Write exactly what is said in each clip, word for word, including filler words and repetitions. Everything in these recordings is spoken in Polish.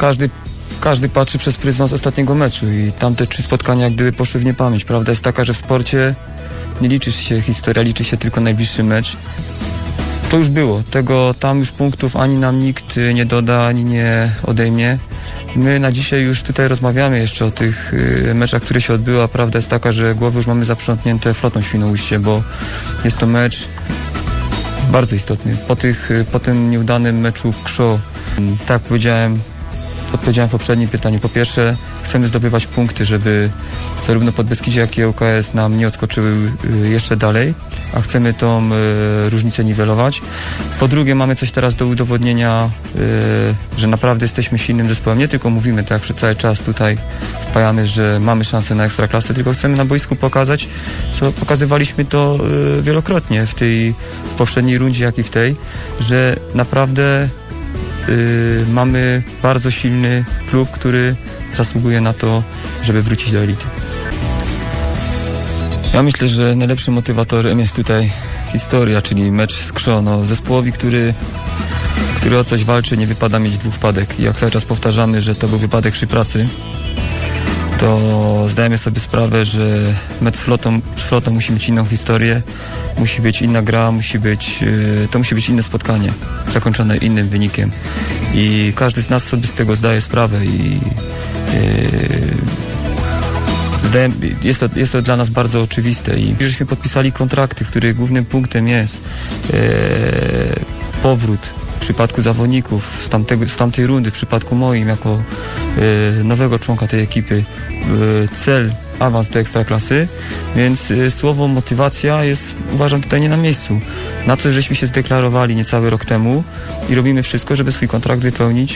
każdy, każdy patrzy przez pryzmat ostatniego meczu i tamte trzy spotkania jak gdyby poszły w niepamięć. Prawda jest taka, że w sporcie nie liczy się historia, liczy się tylko najbliższy mecz. To już było. Tego tam już punktów ani nam nikt nie doda, ani nie odejmie. My na dzisiaj już tutaj rozmawiamy jeszcze o tych y, meczach, które się odbyły, a prawda jest taka, że głowy już mamy zaprzątnięte Flotą Świnoujście, bo jest to mecz bardzo istotny. Po, tych, y, po tym nieudanym meczu w Krzoo, y, tak powiedziałem, odpowiedziałem w poprzednim pytaniu. Po pierwsze, chcemy zdobywać punkty, żeby zarówno Podbeskidzie, jak i U K S nam nie odskoczyły y, jeszcze dalej, a chcemy tą y, różnicę niwelować. Po drugie, mamy coś teraz do udowodnienia, y, że naprawdę jesteśmy silnym zespołem. Nie tylko mówimy tak, że cały czas tutaj wpajamy, że mamy szansę na ekstraklasę, tylko chcemy na boisku pokazać, co pokazywaliśmy to y, wielokrotnie w tej w poprzedniej rundzie, jak i w tej, że naprawdę y, mamy bardzo silny klub, który zasługuje na to, żeby wrócić do elity. Ja myślę, że najlepszym motywatorem jest tutaj historia, czyli mecz z Krzoo. No, zespołowi, który, który o coś walczy, nie wypada mieć dwóch wpadek. I jak cały czas powtarzamy, że to był wypadek przy pracy, to zdajemy sobie sprawę, że mecz z Flotą, z Flotą musi mieć inną historię, musi być inna gra, musi być, to musi być inne spotkanie, zakończone innym wynikiem. I każdy z nas sobie z tego zdaje sprawę i yy, Jest to, jest to dla nas bardzo oczywiste i żeśmy podpisali kontrakty, w których głównym punktem jest e, powrót w przypadku zawodników z, tamtego, z tamtej rundy, w przypadku moim jako e, nowego członka tej ekipy, e, cel awans do ekstraklasy, więc e, słowo motywacja jest, uważam, tutaj nie na miejscu. Na to, żeśmy się zdeklarowali niecały rok temu i robimy wszystko, żeby swój kontrakt wypełnić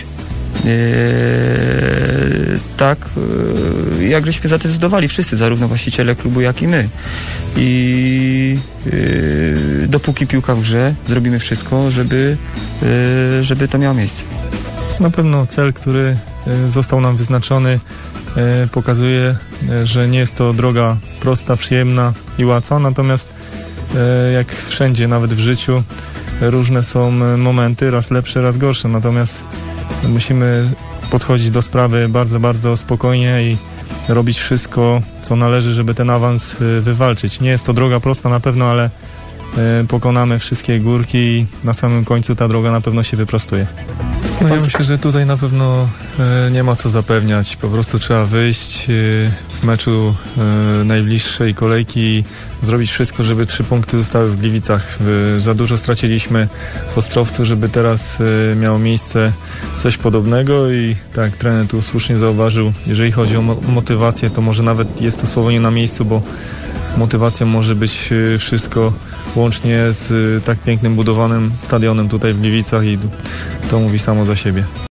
Eee, tak, e, jak żeśmy zadecydowali wszyscy, zarówno właściciele klubu, jak i my. I e, dopóki piłka w grze, zrobimy wszystko, żeby, e, żeby to miało miejsce. Na pewno cel, który został nam wyznaczony, e, pokazuje, że nie jest to droga prosta, przyjemna i łatwa, natomiast e, jak wszędzie, nawet w życiu, różne są momenty, raz lepsze, raz gorsze, natomiast musimy podchodzić do sprawy bardzo, bardzo spokojnie i robić wszystko, co należy, żeby ten awans wywalczyć. Nie jest to droga prosta na pewno, ale pokonamy wszystkie górki i na samym końcu ta droga na pewno się wyprostuje. No ja myślę, że tutaj na pewno nie ma co zapewniać. Po prostu trzeba wyjść w meczu najbliższej kolejki i zrobić wszystko, żeby trzy punkty zostały w Gliwicach. Za dużo straciliśmy w Ostrowcu, żeby teraz miało miejsce coś podobnego i tak trener tu słusznie zauważył, jeżeli chodzi o motywację, to może nawet jest to słowo nie na miejscu, bo motywacją może być wszystko łącznie z tak pięknym budowanym stadionem tutaj w Gliwicach i to mówi samo za siebie.